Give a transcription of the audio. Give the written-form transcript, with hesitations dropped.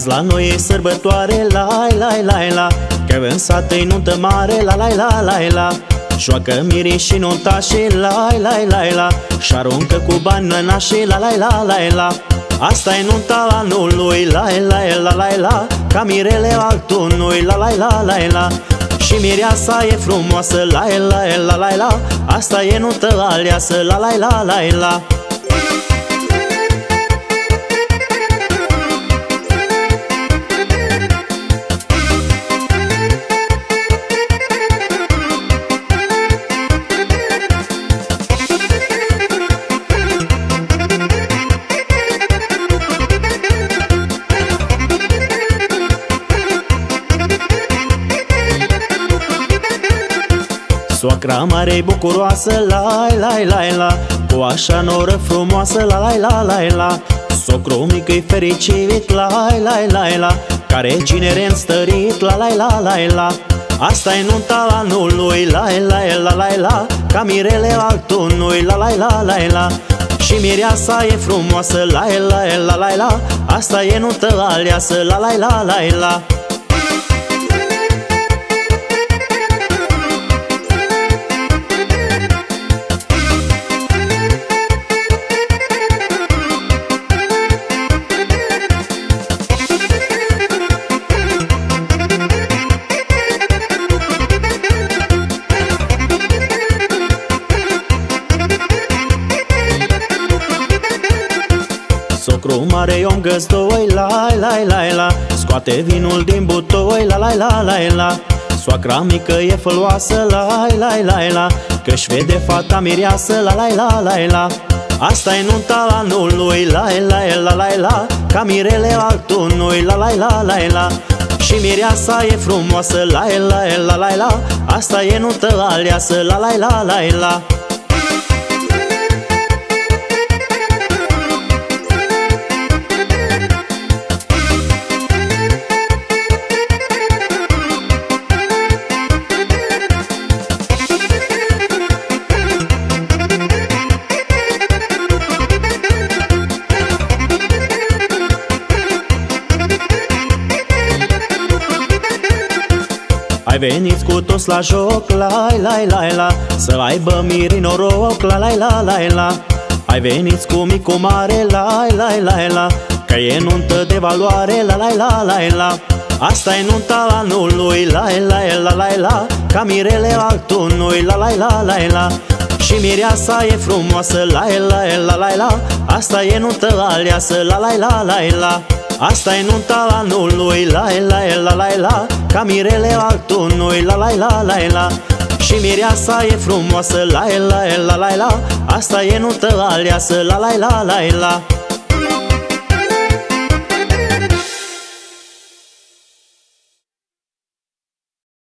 Azi la noi e sărbătoare, la la la la, că în sat e nuntă mare, la la la la la. Joacă mirii și nuntașii, la la la la, și aruncă cu bani nănașii, la la la la la. Asta e nunta anului, la la la la la, ca mirele altunui, la la la la la. Și mireasa e frumoasă, la la la la la, asta e nuntă aleasă, la la la la la. Soacra mare bucuroasă, la la la la, cu așa noră frumoasă, la la la la la. Socru mic-i fericit, la la la la, care cinere înstărit, la la la la la. Asta e nunta anului, la la la la la, ca mirele altunui, la la la la la. Și mireasa e frumoasă, la la la la la, asta e nuntă aleasă, la la la la la. Socru mare om găzdoi, la la la la, scoate vinul din butoi, la la la la la. Soacra mică e făloasă, la la la la, că-și vede fata mireasă, la la la la la. Asta e nunta anului, la la la la la, ca mirele altunui, la la la la la. Și mireasa e frumoasă, la la la la la, asta e nuntă aleasă, la la la la la. Ai venit cu toți la joc, la la la la, să aibă mirii noroc, la la la la la. Ai venit cu mic, cu mare, la la la la, că e nuntă de valoare, la la la la la. Asta e nunta anului, la la la la la, ca mirele altunui, la la la la la. Și mireasa e frumoasă, la la la la la, asta e nuntă aleasă, la la la la la. Asta e nunta anului, la la la la la, ca mirele altunui, la la la la la. Și mireasa e frumoasă, la la la la la, asta e nuntă aleasă, la la la la la.